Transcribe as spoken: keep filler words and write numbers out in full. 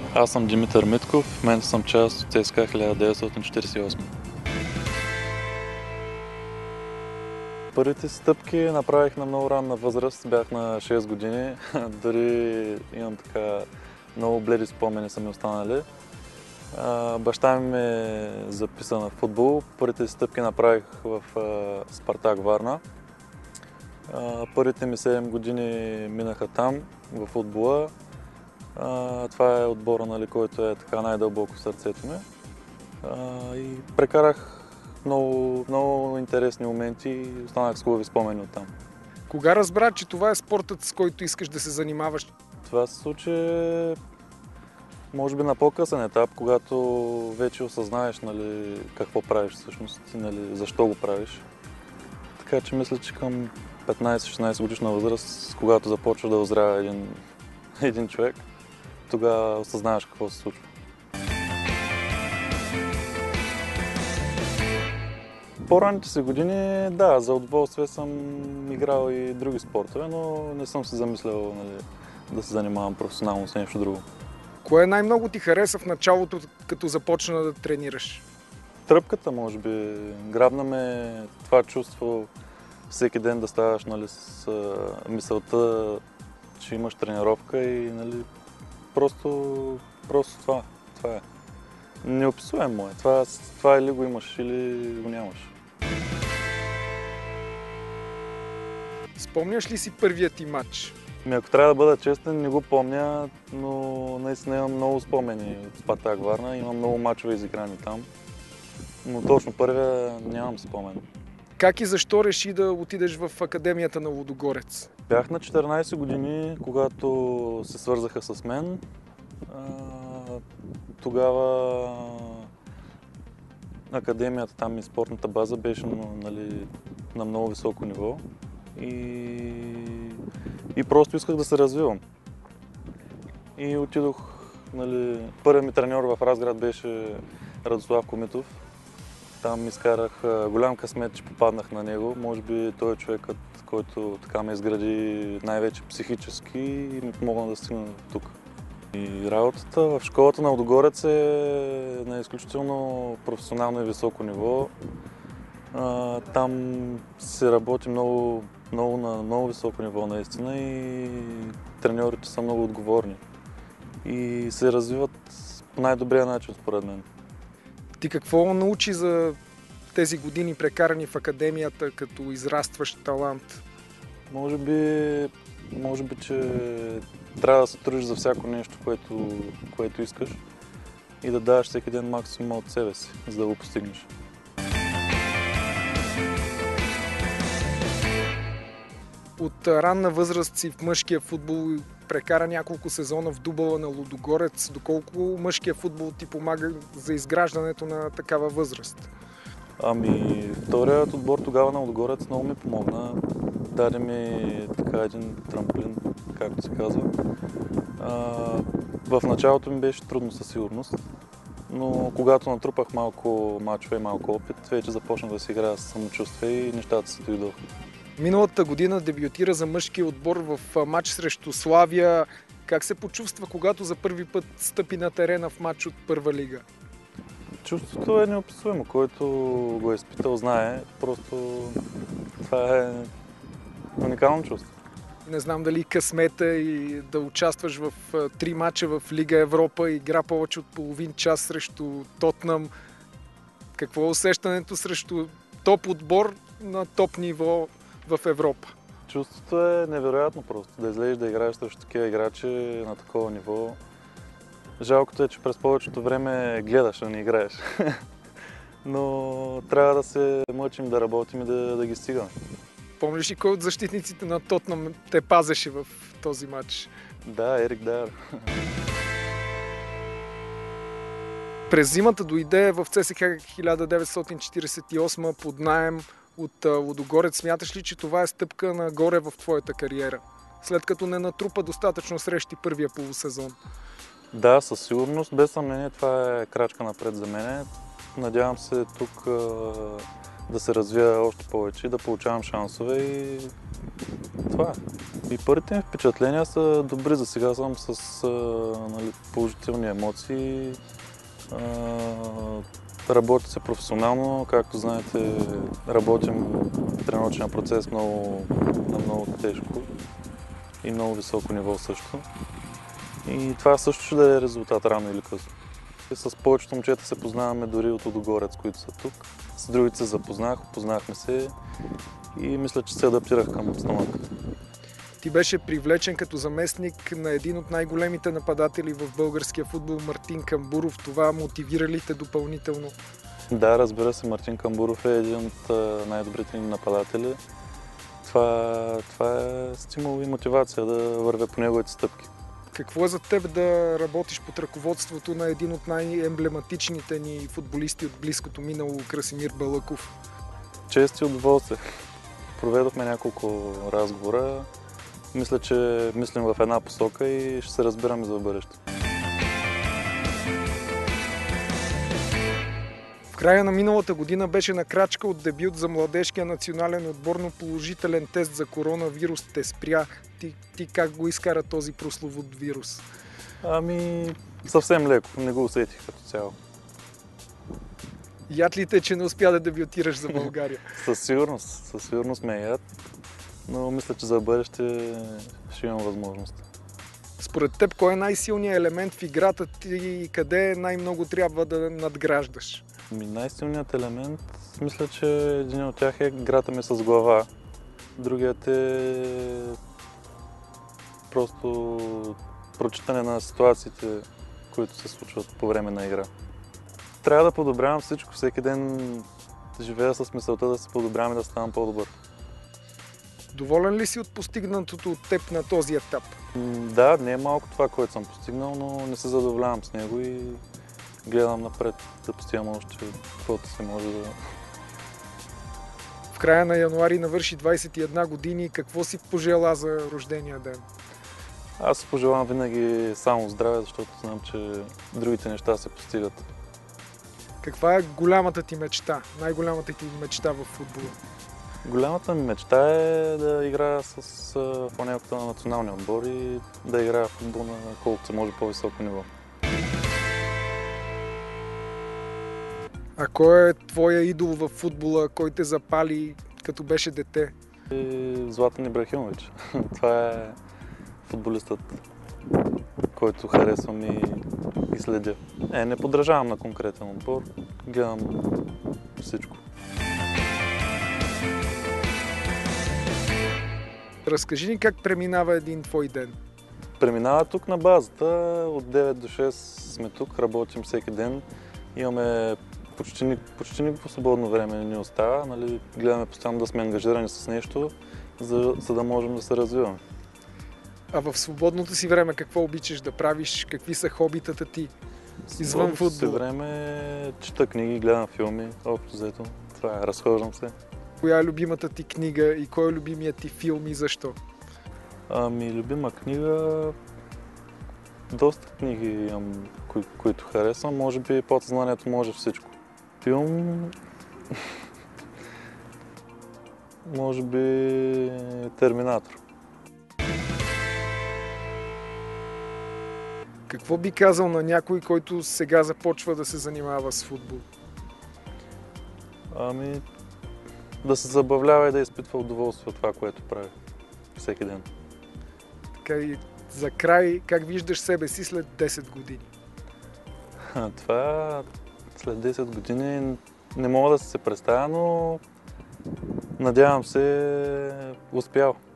Аз съм Димитър Митков, в момента съм част от ЦСКА хиляда деветстотин четиридесет и осма. Първите стъпки направих на много ранна възраст, бях на шест години. Дори имам така много бледи спомени са ми останали. Баща ми ме записа на футбол. Първите стъпки направих в Спартак Варна. Първите ми седем години минаха там, в футбола. Това е отбора, нали, който е така най-дълбоко в сърцето ми. И прекарах много, много интересни моменти и останах с хубави спомени оттам. Кога разбра, че това е спортът, с който искаш да се занимаваш? Това се случи, може би, на по-късен етап, когато вече осъзнаеш, нали, какво правиш всъщност и, нали, защо го правиш. Така че мисля, че към петнайсет-шестнайсет годишна възраст, когато започва да озрява един, един човек, тогава осъзнаваш какво се случва. По-ранните си години, да, за удоволствие съм играл и други спортове, но не съм се замислял, нали, да се занимавам професионално с нещо друго. Кое най-много ти хареса в началото, като започна да тренираш? Тръпката, може би. Грабна ме това чувство всеки ден да ставаш, нали, с мисълта, че имаш тренировка и, нали, просто, просто това, това е. Неописуемо е. Това, това или го имаш, или го нямаш. Спомняш ли си първият ти матч? Ми, ако трябва да бъда честен, не го помня, но наистина имам много спомени от Спартак Варна. Имам много мачове изиграни там, но точно първия нямам спомен. Как и защо реши да отидеш в Академията на Лудогорец? Бях на четиринайсет години, когато се свързаха с мен. Тогава академията, там и спортната база беше, нали, на много високо ниво и, и просто исках да се развивам. И отидох, нали, първият ми треньор в Разград беше Радослав Комитов. Там изкарах голям късмет, че попаднах на него. Може би той е човекът, който така ме изгради най-вече психически и ми помогна да стигна тук. И работата в школата на Лудогорец е на изключително професионално и високо ниво. Там се работи много, много на много високо ниво наистина и треньорите са много отговорни. И се развиват по най-добрия начин, според мен. Ти какво научи за тези години прекарани в академията като израстващ талант? Може би, може би, че трябва да се трудиш за всяко нещо, което, което искаш и да даваш всеки ден максимум от себе си, за да го постигнеш. От ранна възраст си в мъжкия футбол, прекара няколко сезона в дубъла на Лудогорец. Доколко мъжкия футбол ти помага за изграждането на такава възраст? Ами, вторият отбор тогава на Лудогорец много ми помогна. Даде ми така един трамплин, както се казва. А, в началото ми беше трудно със сигурност, но когато натрупах малко мачове и малко опит, вече започнах да си играя с самочувствие и нещата се дойдоха. Миналата година дебютира за мъжкия отбор в матч срещу Славия. Как се почувства, когато за първи път стъпи на терена в матч от първа лига? Чувството е неописуемо. Който го е изпитал, знае. Просто това е уникално чувство. Не знам дали късмета и да участваш в три мача в Лига Европа и игра повече от половин час срещу Тотнъм. Какво е усещането срещу топ отбор на топ ниво в Европа? Чувството е невероятно просто. Да излезеш да играеш срещу такива играчи на такова ниво. Жалкото е, че през повечето време гледаш, а не играеш. Но трябва да се мъчим, да работим и да, да ги стигаме. Помниш ли кой от защитниците на Тотнъм те пазеше в този матч? Да, Ерик Дайер. През зимата дойде в ЦСКА хиляда деветстотин четиридесет и осма под наем от Лудогорец. Смяташ ли, че това е стъпка нагоре в твоята кариера, след като не натрупа достатъчно срещи първия полусезон? Да, със сигурност. Без съмнение това е крачка напред за мен. Надявам се тук да се развия още повече, да получавам шансове и това е. И първите ми впечатления са добри. За сега съм с а, нали, положителни емоции. А, работи се професионално, както знаете, работим тренировъчния процес много, на много тежко и много високо ниво също. И това също ще даде резултат рано или късно. И с повечето момчета се познаваме дори от Лудогорец, които са тук. С другите се запознах, познахме се и мисля, че се адаптирах към обстановката. Ти беше привлечен като заместник на един от най-големите нападатели в българския футбол, Мартин Камбуров. Това мотивира ли те допълнително? Да, разбира се, Мартин Камбуров е един от най-добрите ни нападатели. Това, това е стимул и мотивация да вървя по неговите стъпки. Какво е за теб да работиш под ръководството на един от най-емблематичните ни футболисти от близкото минало, Красимир Балъков? Чест и удоволствие. Проведохме няколко разговора. Мисля, че мислим в една посока и ще се разбираме за бъдеще. В края на миналата година беше на крачка от дебют за младежкия национален отбор, но положителен тест за коронавирус те спря. Ти, ти как го изкара този прословут вирус? Ами, съвсем леко. Не го усетих като цяло. Яд ли те, че не успя да дебютираш за България? Със сигурност. Със сигурност ме е яд. Но мисля, че за бъдеще ще имам възможност. Според теб, кой е най-силният елемент в играта ти и къде най-много трябва да надграждаш? Ми, най-силният елемент, мисля, че един от тях е играта ми с глава. Другият е просто прочитане на ситуациите, които се случват по време на игра. Трябва да подобрявам всичко. Всеки ден живея с мисълта да се подобрявам и да ставам по-добър. Доволен ли си от постигнатото от теб на този етап? Да, не е малко това, което съм постигнал, но не се задоволявам с него и гледам напред да постигам още каквото се може да... В края на януари навърши двадесет и една години. Какво си пожела за рождения ден? Аз си пожелавам винаги само здраве, защото знам, че другите неща се постигат. Каква е голямата ти мечта? Най-голямата ти мечта в футбола? Голямата ми мечта е да играя с фанелката на националния отбор и да играя в футбол на колкото се може по-високо ниво. А кой е твоя идол в футбола, кой те запали като беше дете? И Златан Ибрахимович. Това е футболистът, който харесвам и, и следя. Е, не подражавам на конкретен отбор, гледам всичко. Разкажи ни как преминава един твой ден. Преминава тук на базата. От девет до шест сме тук, работим всеки ден. Имаме почти, почти никакво свободно време не ни остава. Нали? Гледаме постоянно да сме ангажирани с нещо, за, за да можем да се развиваме. А в свободното си време какво обичаш да правиш? Какви са хобитата ти извън футбола? Си време чета книги, гледам филми, общо взето. Това е, разхождам се. Коя е любимата ти книга и кой е любимият ти филм и защо? Ами, любима книга... Доста книги имам, кои, които харесвам. Може би подсъзнанието може всичко. Филм... може би Терминатор. Какво би казал на някой, който сега започва да се занимава с футбол? Ами, да се забавлява и да изпитва удоволствие от това, което прави всеки ден. Така и за край, как виждаш себе си след десет години? Това след десет години не мога да се представя, но надявам се успял.